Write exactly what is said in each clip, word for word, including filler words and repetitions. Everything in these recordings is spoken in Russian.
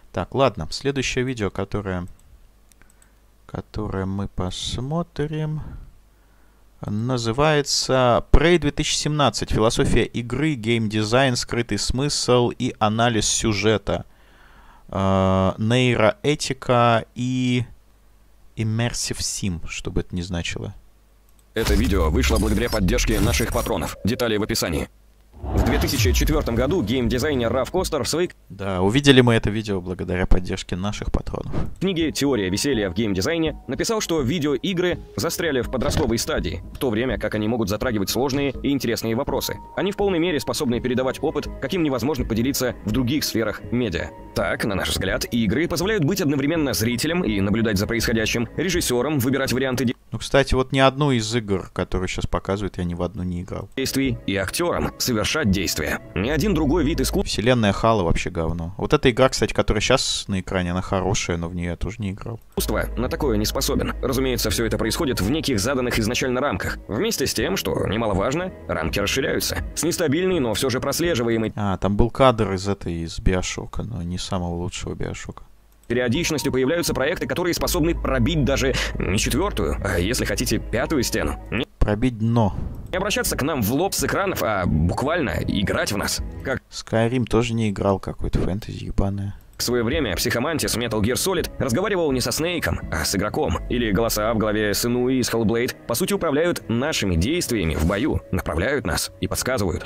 Так, ладно. Следующее видео, которое, которое мы посмотрим, называется Prey две тысячи семнадцать. Философия игры, геймдизайн, скрытый смысл и анализ сюжета. Э, нейроэтика и Immersive Sim, что бы это ни значило. Это видео вышло благодаря поддержке наших патронов. Детали в описании. В две тысячи четвёртом году геймдизайнер Раф Костер в своей Да, увидели мы это видео благодаря поддержке наших патронов. книге «Теория веселья в геймдизайне» написал, что видеоигры застряли в подростковой стадии, в то время как они могут затрагивать сложные и интересные вопросы. Они в полной мере способны передавать опыт, каким невозможно поделиться в других сферах медиа. Так, на наш взгляд, игры позволяют быть одновременно зрителем и наблюдать за происходящим, режиссером, выбирать варианты Ну, кстати, вот ни одну из игр, которые сейчас показывают, я ни в одну не играл. действий, и актером совершать действия. Ни один другой вид искусства Вселенная Хала вообще говно. Вот эта игра, кстати, которая сейчас на экране, она хорошая, но в нее я тоже не играл. на такое не способен. Разумеется, все это происходит в неких заданных изначально рамках. Вместе с тем, что немаловажно, рамки расширяются. С нестабильной, но все же прослеживаемой А, там был кадр из этой, из Биошока, но не самого лучшего Биошока. периодичностью появляются проекты, которые способны пробить даже не четвертую, а если хотите, пятую стену. Не Пробить дно. Не обращаться к нам в лоб с экранов, а буквально играть в нас. Как Skyrim тоже не играл, какой-то фэнтези ебаное. в свое время Психомантис Metal Gear Solid разговаривал не со Снейком, а с игроком. Или голоса в голове Сенуи из Hellblade по сути управляют нашими действиями в бою, направляют нас и подсказывают.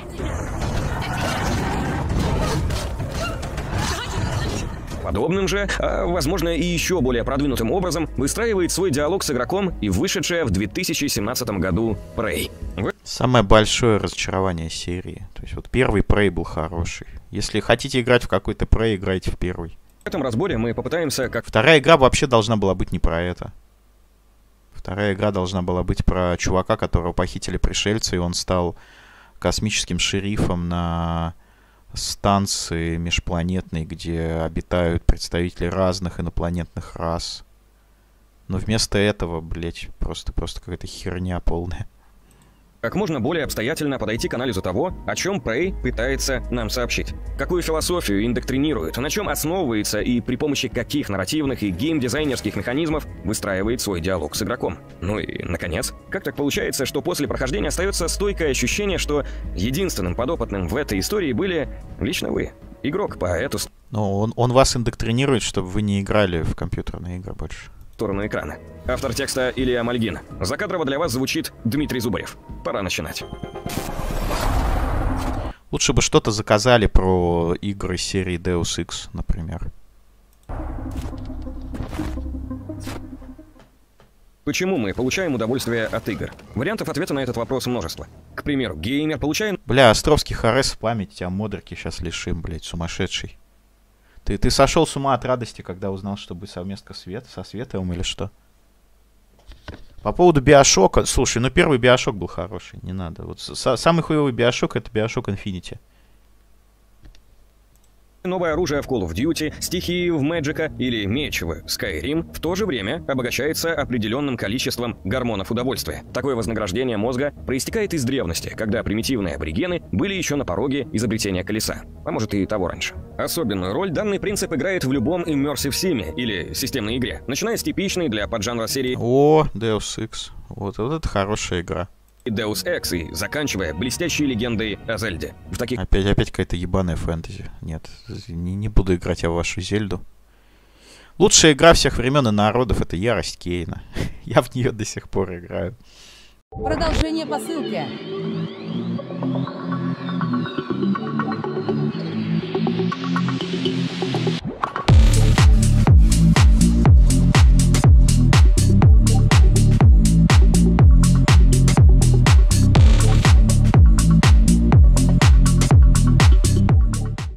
Подобным же, а возможно и еще более продвинутым образом, выстраивает свой диалог с игроком и вышедшая в две тысячи семнадцатом году Prey. В Самое большое разочарование серии. То есть вот первый Prey был хороший. Если хотите играть в какой-то Prey, играйте в первый. этом разборе мы попытаемся, как Вторая игра вообще должна была быть не про это. Вторая игра должна была быть про чувака, которого похитили пришельцы, и он стал космическим шерифом на станции межпланетной, где обитают представители разных инопланетных рас. Но вместо этого, блять, просто, просто какая-то херня полная. как можно более обстоятельно подойти к анализу того, о чем Prey пытается нам сообщить. Какую философию индоктринирует, на чем основывается и при помощи каких нарративных и геймдизайнерских механизмов выстраивает свой диалог с игроком. Ну и, наконец, как так получается, что после прохождения остается стойкое ощущение, что единственным подопытным в этой истории были лично вы, игрок по эту Но он, он вас индоктринирует, чтобы вы не играли в компьютерные игры больше. сторону экрана. Автор текста Илья Мальгин. Закадрово для вас звучит Дмитрий Зубарев. Пора начинать. Лучше бы что-то заказали про игры серии Deus Ex, например. Почему мы получаем удовольствие от игр? Вариантов ответа на этот вопрос множество. К примеру, геймер получает... Бля, Островский Харес в память, тебя модерки сейчас лишим, блядь, сумасшедший. Ты, ты сошел с ума от радости, когда узнал, что будет совместка свет, со Световым или что? По поводу Биошока... Слушай, ну первый Биошок был хороший, не надо. Вот с- самый хуевый Биошок — это Биошок Infinity. Новое оружие в Call of Duty, стихии в Magic или меч в Skyrim в то же время обогащается определенным количеством гормонов удовольствия. Такое вознаграждение мозга проистекает из древности, когда примитивные аборигены были еще на пороге изобретения колеса. А может и того раньше. Особенную роль данный принцип играет в любом Immersive Sim или системной игре, начиная с типичной для поджанра серии О, Deus Ex. Вот, вот это хорошая игра. Deus Ex и заканчивая блестящей легендой о Зельде. В таких Опять, опять какая-то ебаная фэнтези. Нет, не, не буду играть я в вашу Зельду. Лучшая игра всех времен и народов — это Ярость Кейна. Я в нее до сих пор играю. Продолжение по ссылке.